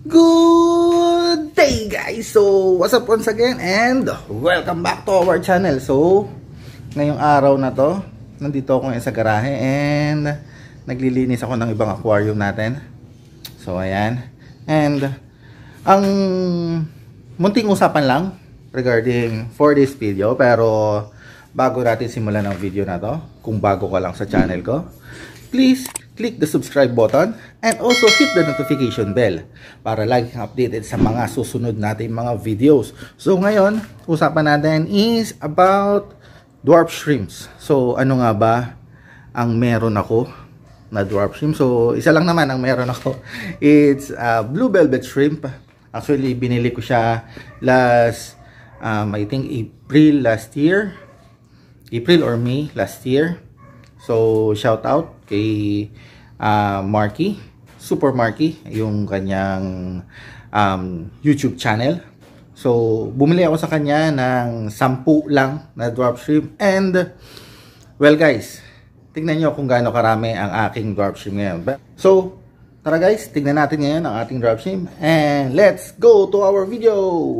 Good day guys! So, what's up once again and welcome back to our channel. So, ngayong araw na to, nandito ako ngayon sa garahe and naglilinis ako ng ibang aquarium natin. So, ayan. And, ang munting usapan lang regarding for this video, pero bago natin simulan ang video na to, kung bago ka lang sa channel ko, please click the subscribe button and also hit the notification bell para lagi kang updated sa mga susunod nating mga videos. So ngayon, usapan natin is about dwarf shrimps. So ano nga ba ang meron ako na dwarf shrimp? So isa lang naman ang meron ako. It's blue velvet shrimp. Actually binili ko siya last I think April last year. April or May last year. So shout out kay Marky, Super Marky, yung kanyang YouTube channel. So bumili ako sa kanya ng 10 lang na dwarf shrimp. And well guys, tingnan nyo kung gaano karami ang aking dwarf shrimp ngayon. So tara guys, tingnan natin ngayon ang ating dwarf shrimp and let's go to our video.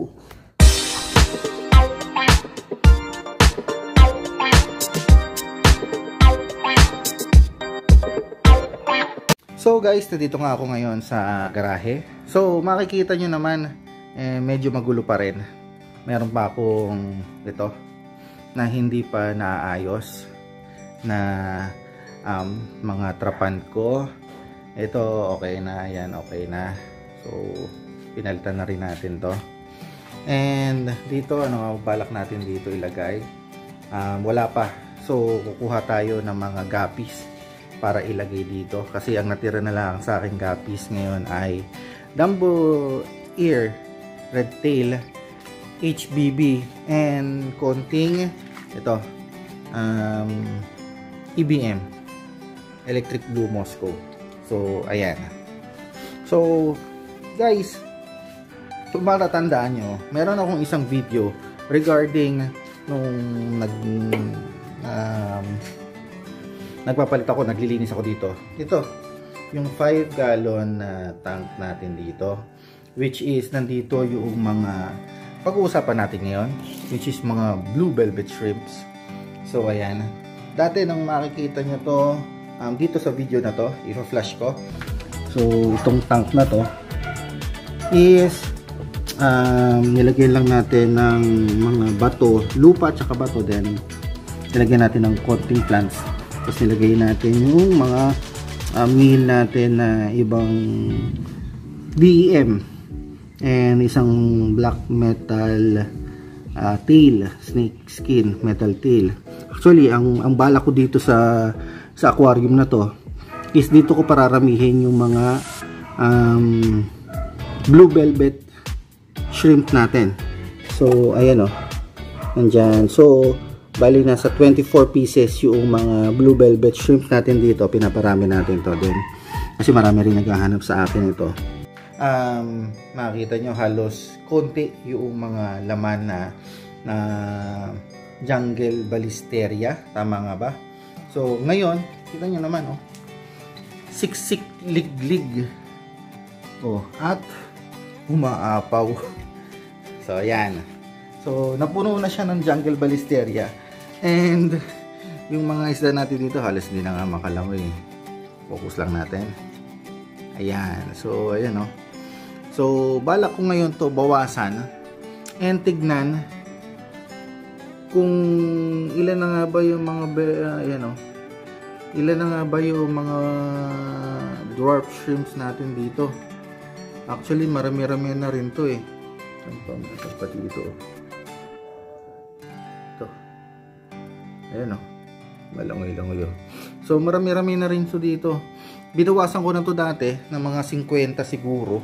So guys, dito nga ako ngayon sa garahe. So makikita nyo naman, medyo magulo pa rin. Meron pa akong ito na hindi pa naayos na mga trapan ko. Ito okay na, yan okay na. So pinalitan na rin natin to. And dito, ano balak natin dito ilagay? Wala pa. So kukuha tayo ng mga guppies para ilagay dito, kasi ang natira na lang sa aking guppies ngayon ay Dumbo Ear, Red Tail, HBB, and konting ito EBM, Electric Blue Moscow. So ayan. So guys, kung matatandaan nyo, meron akong isang video regarding nung nagpapalit ako, naglilinis ako dito. Ito, yung 5 gallon na tank natin dito, which is nandito yung mga pag-uusapan natin ngayon, which is mga blue velvet shrimps. So ayan, dati nang makikita nyo to dito sa video na to, i-flash ko. So itong tank na to is nilagyan lang natin ng mga bato, lupa at saka bato, then nilagyan natin ng konting plants. Tapos nilagay natin yung mga meal natin na ibang DEM and isang black metal tail, snake skin metal tail. Actually ang bala ko dito sa aquarium na to is dito ko pararamihin yung mga blue velvet shrimp natin. So ayan o, nandyan. So bali nasa 24 pieces yung mga blue velvet shrimp natin dito. Pinaparami natin to din kasi marami rin naghahanap sa akin ito. Makikita nyo halos konti yung mga laman na jungle balisteria, tama nga ba? So ngayon kita nyo naman siksik liglig at umaapaw. So ayan, so napuno na siya ng jungle balisteria. And yung mga isda natin dito halos hindi na nga makalangoy. Focus lang natin. Ayan. So ayan So balak ko ngayon to bawasan and tignan kung ilan na nga ba yung mga ilan na nga ba yung mga dwarf shrimps natin dito. Actually marami-rami na rin to eh. Pati dito ayan malangoy-langoy. So marami-rami na rin so dito. Binawasan ko na to dati ng mga 50 siguro.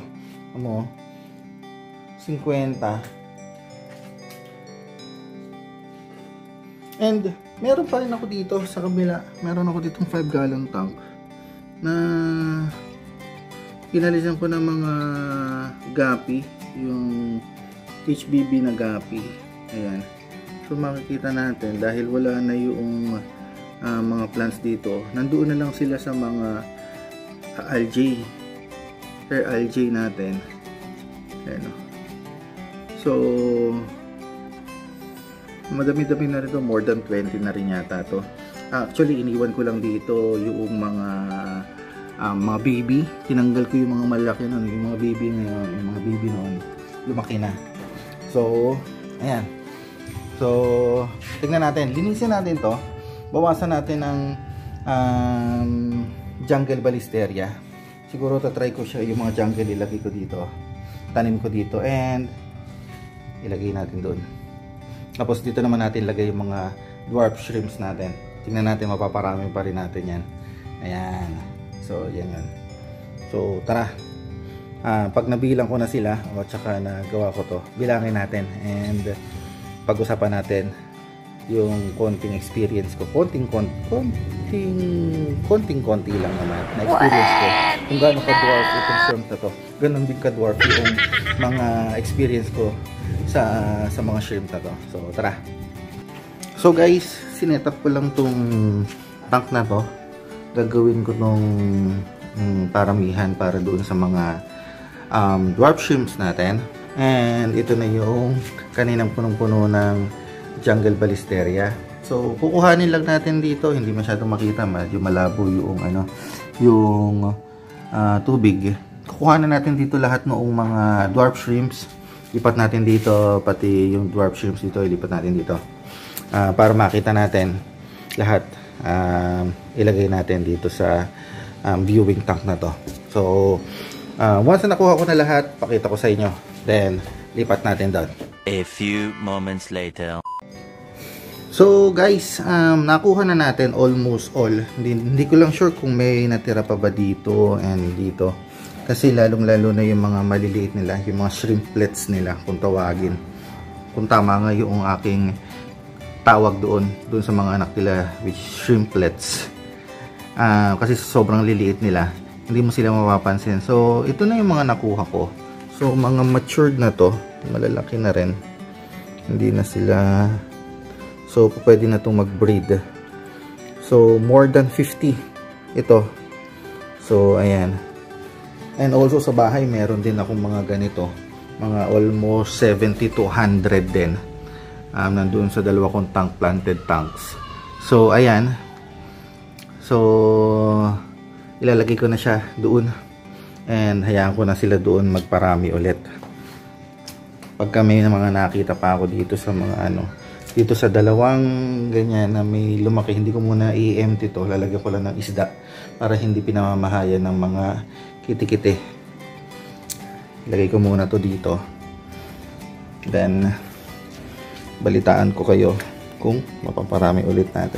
50. And meron pa rin ako dito sa kabila. Meron ako ditong 5 gallon tank na pinalisan ko ng mga guppy, yung HBB na guppy. Ayan. So makikita natin dahil wala na yung mga plants dito, nandoon na lang sila sa mga algae, hair algae natin. Ayan, so madami-dami na rin to, more than 20 na rin yata to. Actually iniwan ko lang dito yung mga baby. Tinanggal ko yung mga malaki noon, yung mga baby ngayon, yung mga baby noon lumaki na. So ayan, so tingnan natin, linisin natin to, bawasan natin ng jungle balisteria. Siguro tatry ko siya, yung mga jungle ilagay ko dito, tanim ko dito, and ilagay natin doon. Tapos dito naman natin lagay yung mga dwarf shrimps natin. Tingnan natin, mapaparami pa rin natin yan. Ayan, so yan yan. So tara, pag nabilang ko na sila o tsaka nagawa ko to, bilangin natin and pag-usapan natin yung konting experience ko, konting lang naman na experience ko kung gaano ka-dwarf itong shrimp na to. Ganon din ka-dwarf yung mga experience ko sa mga shrimp na to. So tara. So guys, sinetap ko lang tong tank na to. Gagawin ko nung paramihan para doon sa mga dwarf shrimps natin. And ito na yung kaninang punong-puno ng jungle balisteria. So kukuhanin lang natin dito, hindi masyadong makita, medyo malabo yung tubig. Kukuhanin natin dito lahat noong mga dwarf shrimps. Lipat natin dito, pati yung dwarf shrimps dito, ilipat natin dito. Para makita natin lahat. Ilagay natin dito sa viewing tank na to. So once na nakuha ko na lahat, pakita ko sa inyo. Then lipat natin doon. A few moments later. So guys, nakuha na natin almost all. Hindi ko lang sure kung may natira pa ba dito and dito. Kasi lalong-lalo na yung mga maliliit nila, yung mga shrimplets nila kung tawagin. Kung tama nga yung aking tawag doon sa mga anak nila, which shrimplets. Kasi sobrang liliit nila, hindi mo sila mapapansin. So ito na yung mga nakuha ko. So mga matured na to, malalaki na rin. Hindi na sila, so pwede na itong mag-breed. So more than 50 ito. So ayan. And also sa bahay meron din akong mga ganito, mga almost 70 to 100 din. Nandoon sa dalawa kong tank, planted tanks. So ayan. So ilalagay ko na siya doon. And hayaan ko na sila doon magparami ulit. Pagka may mga nakita pa ako dito sa mga dito sa dalawang ganyan na may lumaki, hindi ko muna i-empty to, lalagyan ko lang ng isda para hindi pinamamahayan ng mga kiti-kiti. Ilagay ko muna to dito, then balitaan ko kayo kung mapaparami ulit natin.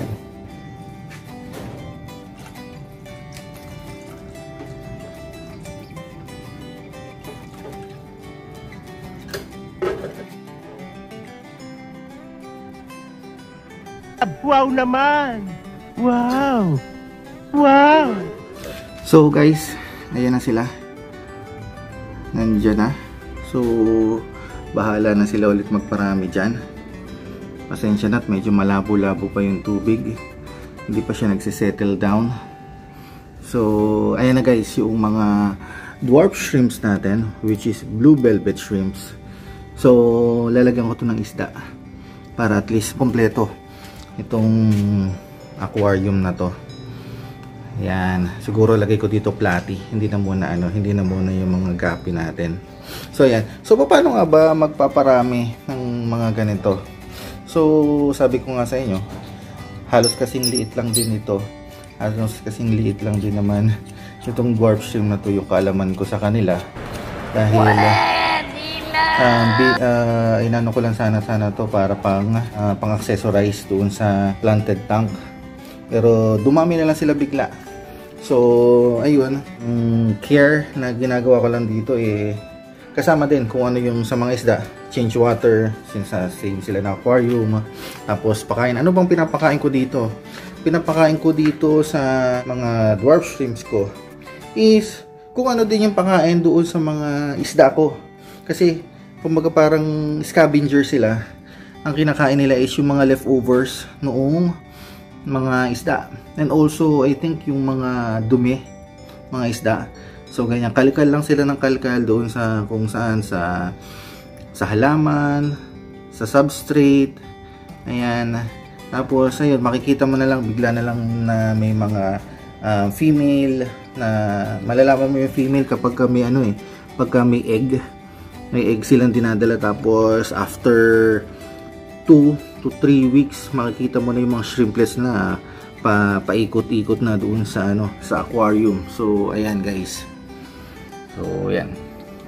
Wow naman! Wow! Wow! So guys, ayan na sila. Nandiyan na. So bahala na sila ulit magparami dyan. Pasensya na at medyo malabo-labo pa yung tubig. Hindi pa siya nagsisettle down. So ayan na guys, yung mga dwarf shrimps natin, which is blue velvet shrimps. So lalagyan ko to ng isda para at least kompleto itong aquarium na to. Yan, siguro lagay ko dito platy, hindi na muna yung mga gapi natin. So yan, so paano nga ba magpaparami ng mga ganito? So sabi ko nga sa inyo, halos kasing liit lang din ito, halos kasing liit lang din naman itong dwarf shrimp na to, yung kaalaman ko sa kanila. Dahil inano ko lang sana to para pang accessorize doon sa planted tank, pero dumami na lang sila bigla. So ayun, care na ginagawa ko lang dito kasama din kung ano yung sa mga isda, change water since same sila na aquarium, tapos pakain. Ano bang pinapakain ko dito? Pinapakain ko dito sa mga dwarf shrimps ko is kung ano din yung pakain doon sa mga isda ko, kasi kumbaga parang scavenger sila. Ang kinakain nila is yung mga leftovers noong mga isda. And also I think yung mga dumi, mga isda. So ganyan, kalkal lang sila ng kalkal doon sa kung saan, sa halaman, sa substrate. Ayan. Tapos ayun, makikita mo na lang, bigla na lang na may mga female, na malalaman mo yung female kapag may pagka may egg silang dinadala. Tapos after 2 to 3 weeks, makikita mo na yung mga shrimplets na paikot-ikot na doon sa sa aquarium. So ayan guys. So ayan.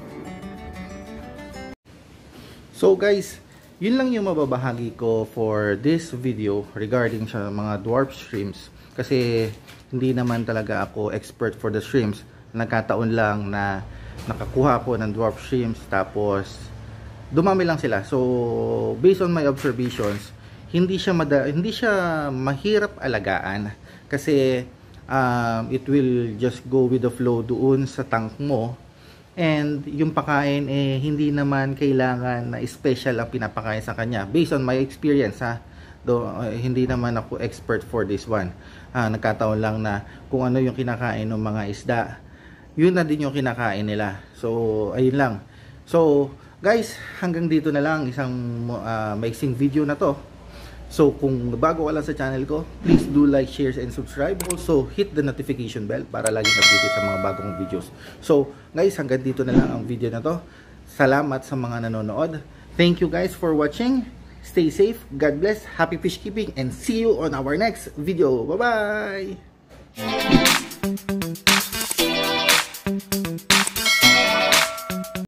So guys, yun lang yung mababahagi ko for this video regarding sa mga dwarf shrimps. Kasi hindi naman talaga ako expert for the shrimps. Nagkataon lang na nakakuha ko ng dwarf shrimps, tapos dumami lang sila. So based on my observations, hindi siya mahirap alagaan kasi it will just go with the flow doon sa tank mo. And yung pakain hindi naman kailangan na special ang pinapakain sa kanya. Based on my experience hindi naman ako expert for this one. Nagkataon lang na kung ano yung kinakain ng mga isda, yun na din yung kinakain nila. So ayun lang. So guys, hanggang dito na lang isang maiksing video na to. So kung bago ka lang sa channel ko, please do like, share, and subscribe. Also hit the notification bell para laging updated sa mga bagong videos. So guys, hanggang dito na lang ang video na to. Salamat sa mga nanonood. Thank you guys for watching. Stay safe, God bless, happy fish keeping, and see you on our next video. Bye bye.